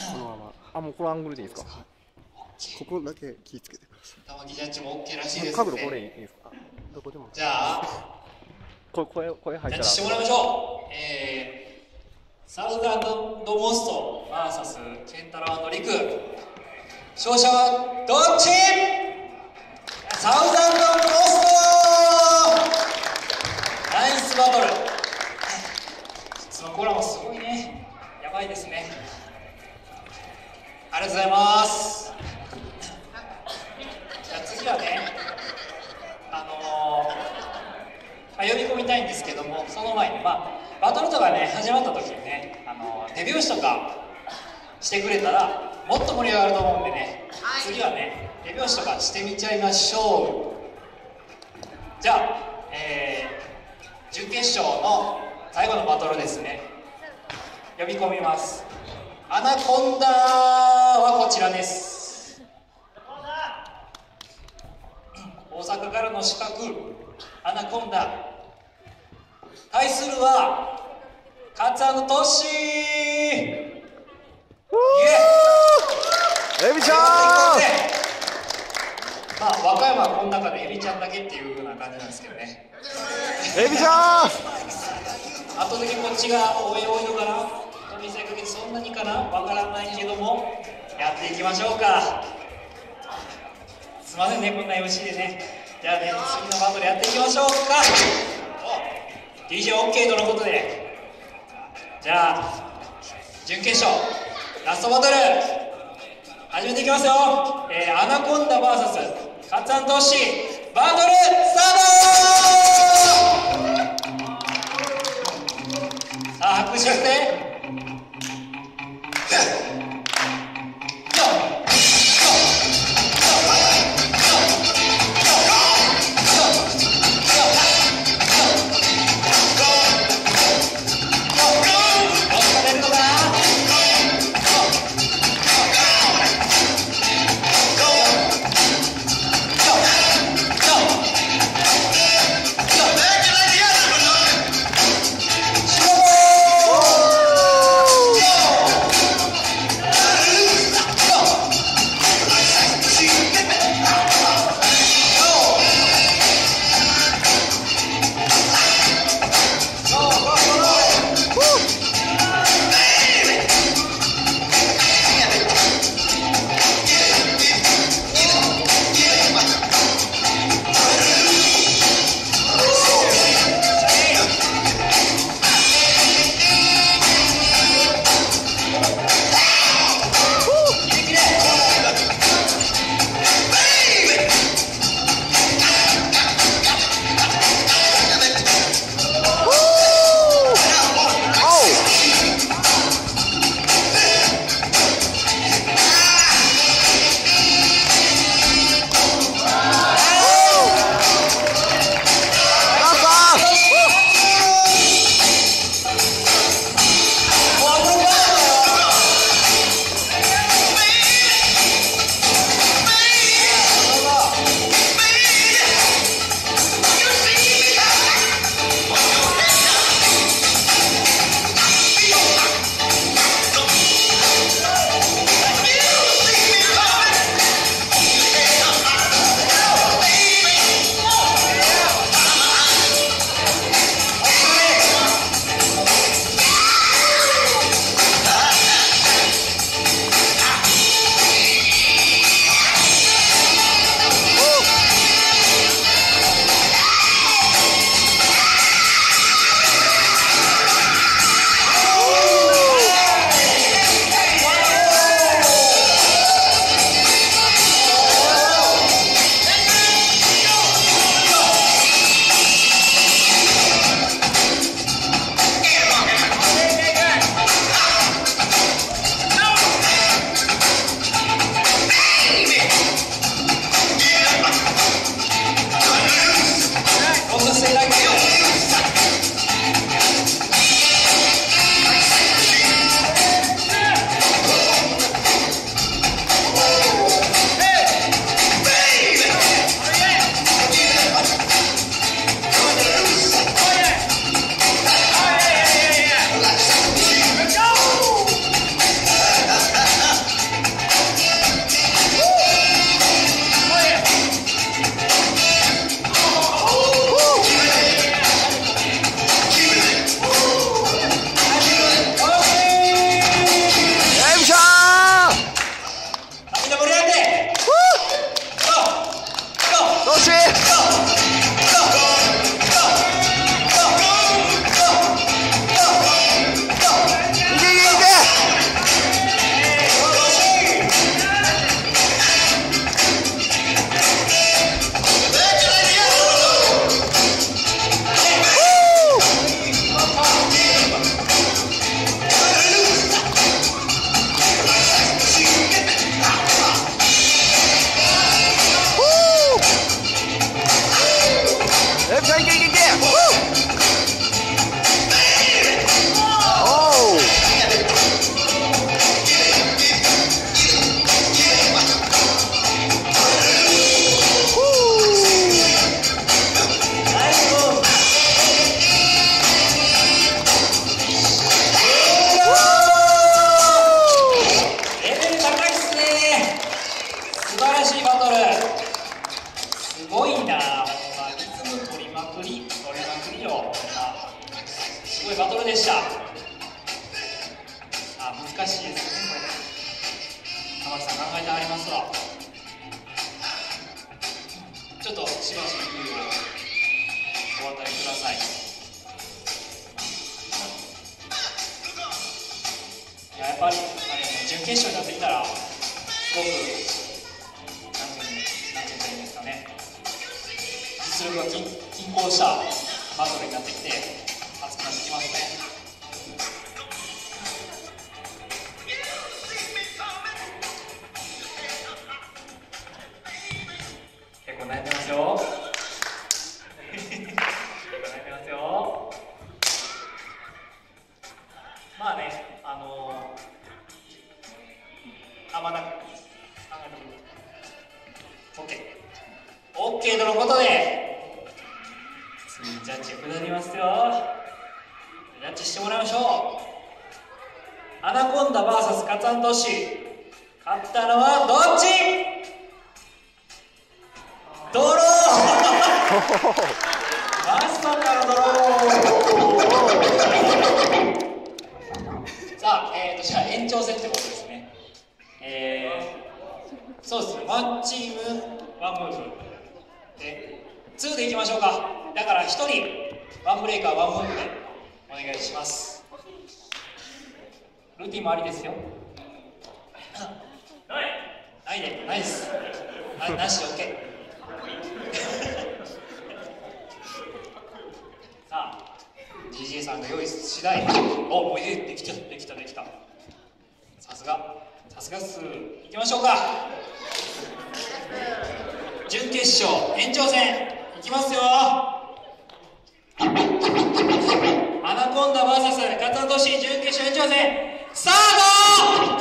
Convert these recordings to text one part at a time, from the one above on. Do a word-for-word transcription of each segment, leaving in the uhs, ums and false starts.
このまま。あ、もうこのアングルでいいですか。ここだけ気をつけてください。 玉木ジャッジも OK らしいです角ので。 度これいいですか。どこでも。 じゃあ、 これ声声入ったら。 ジャッジしてもらいましょう。えー、サウザンドモスト ブイエス ケンタロウ&リク。勝者はどっち？サウザンドモスト！ナイスバトル。そのコラもすごいね。やばいですね。ありがとうございます。じゃあ次はね、あのーまあ、呼び込みたいんですけども、その前に、まあ、バトルとかね始まった時にね、あのー、手拍子とかしてくれたらもっと盛り上がると思うんでね、次はね手拍子とかしてみちゃいましょう。じゃあ、えー、準決勝の最後のバトルですね、呼び込みます。アナコンダはこちらです。大阪からの刺客アナコンダ、対するはカツアヌトシー。イエエビちゃん。 まあ和歌山はこの中でエビちゃんだけっていう風な感じなんですけどね。 エビちゃん。 後的こっちが応援多いのかな。見せかけてそんなにかなわからないけども、やっていきましょうか。すいませんね、こんな エムシー でね。じゃあね、次のバトルやっていきましょうか。お ディージェーオーケー とのことで、じゃあ準決勝ラストバトル始めていきますよ。えー、アナコンダ ブイエス カツアントシーバトルスタート。さあ拍手してですよね、これね。玉木さん考えてはりますわ。ちょっとしばしルールをお渡りください。いや、やっぱりあれ、ね、準決勝になってきたらすごくなんていうなんて言ったらいいんですかね、実力が均均衡したバトルになってきて熱くなってきますね。結構悩んでますよ。結構悩んでますよ。まあね、あのー、あ、まだ考えてみる。オッケー。オッケーとのことで、次ジャッジを下りますよ。ジャッジしてもらいましょう。アナコンダ ブイエス カツアントシ、勝ったのはどっち？ドローまさかのドローさあ、えーと、じゃあ延長戦ってことですね。えー、そうです。ワンチームワンムーブでツーでいきましょうか。だからひとりワンブレイカーワンムーブでお願いします。ルーティンもありですよ。ないで、ないです。な、なしで OK。さあ、ジージェー さんが用意次第、お、もうできた、できた、できた。さすが、さすがっす。いきましょうか。準決勝、延長戦、いきますよ。アナコンダ ブイエス カツアントシ準決勝延長戦、スタート。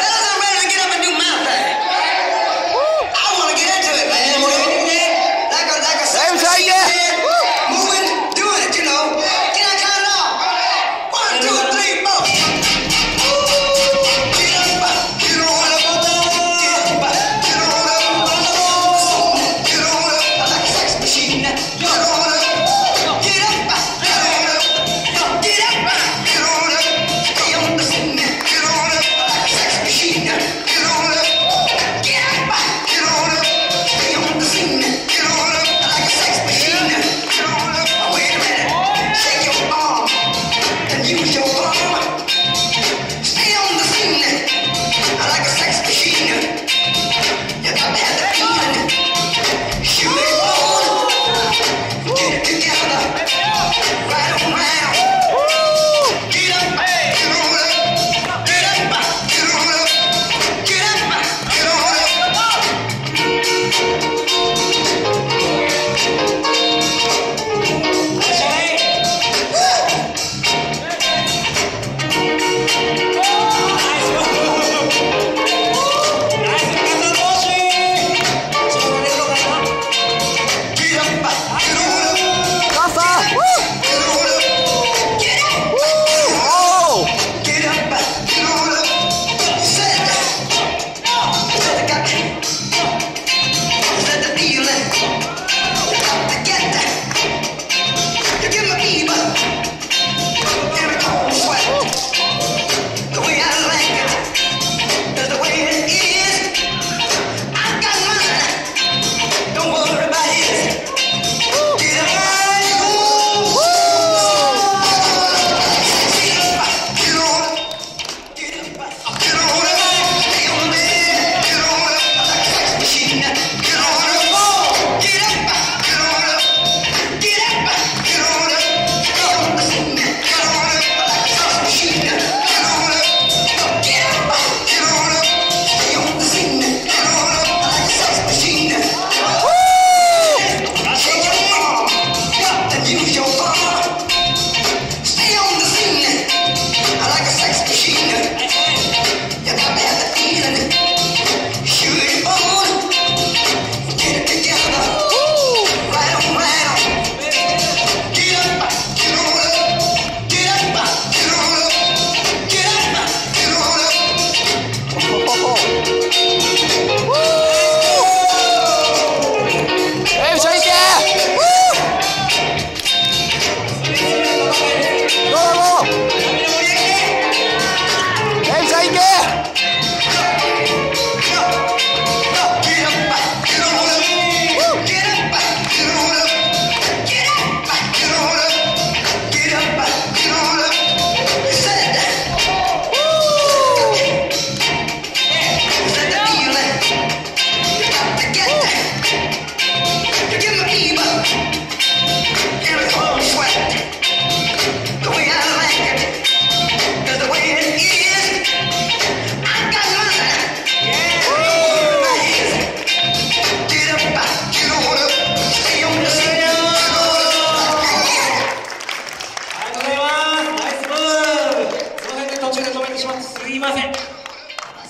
Get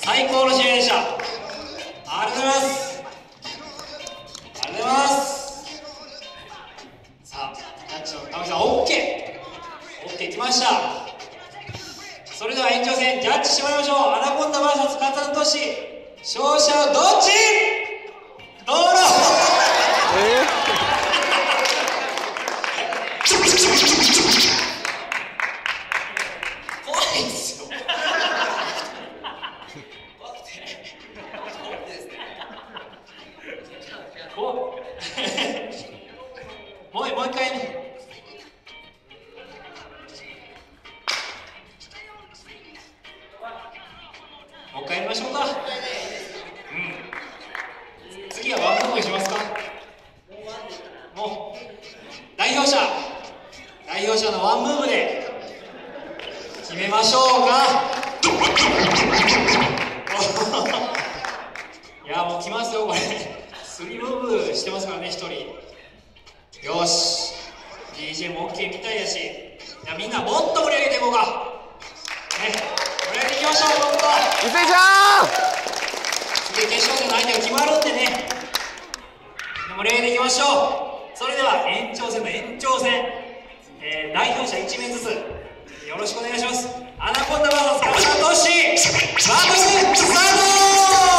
最高の試合でした。ありがとうございます。ありがとうございます。さあ、ジャッジの玉木さん、オッケー。オッケーきました。それでは延長戦、ジャッジしてもらいましょう。アナコンダ ブイエス カツアントシ。勝者はどっち？どうぞ。 え怖いんですよ。怖い。もうもう一回ね。もう一回やりましょうか。うん。次はワンムーブしますか。もう代表者代表者のワンムーブで決めましょうか。いやもう来ますよこれ。スリームーブしてますからね一人。よし ディージェー も OK みたいだし、じゃあみんなもっと盛り上げていこうかね。盛り上げていきましょう。もっとうせいちゃん次決勝戦の相手が決まるんでね、盛り上げていきましょう。それでは延長戦の延長戦、えー、代表者いち名ずつよろしくお願いします。アナコンダ ブイエス カツアントシバトルスタート。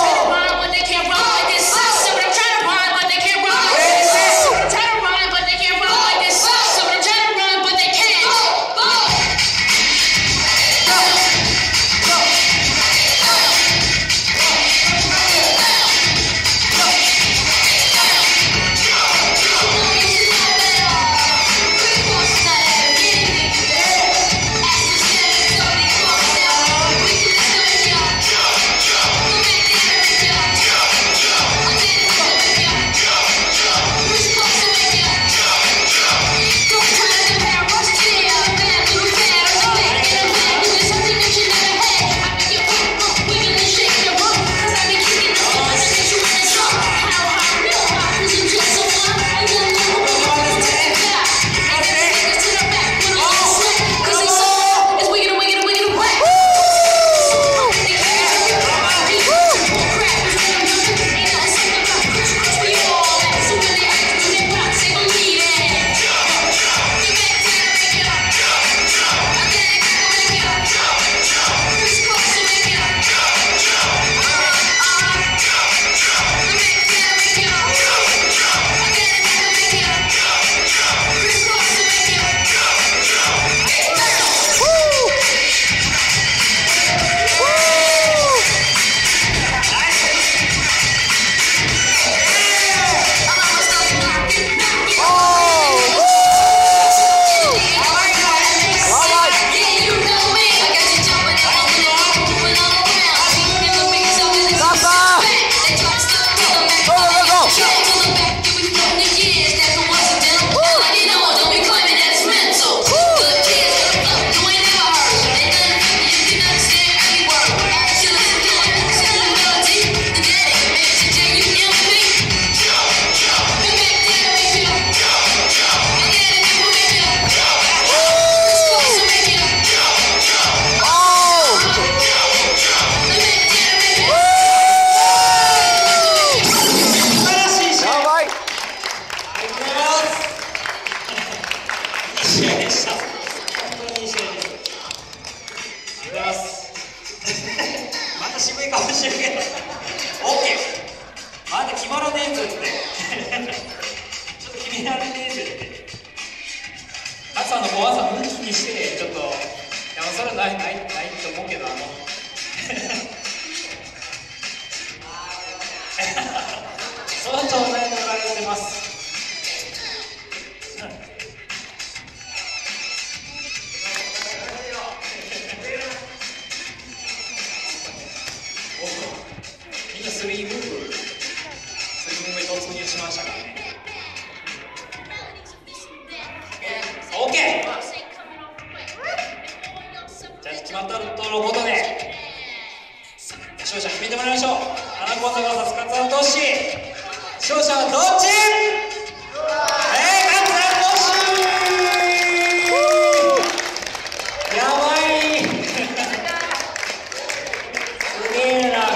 また渋い顔してるけど OK。 まだ決まらねえぞってちょっと決められねえぜって朝の怖さ抜きにしてちょっと、いやそれはないないないと思うけど、あの相当悩まれてます。みんなスリームーブスリームーブに突入しましたからね。 OK。 じゃあ決まったとのことで勝者決めてもらいましょう。アナコンダ ブイエス カツアントシ。勝者はどっち？えー、カツアントシやばいすげえな。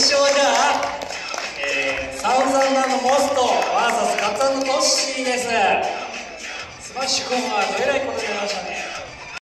勝はじゃあ、えー、サウザンダーのモスト ブイエス カツアンドトッシーです。スマッシュコンはどえらいことになりましたね。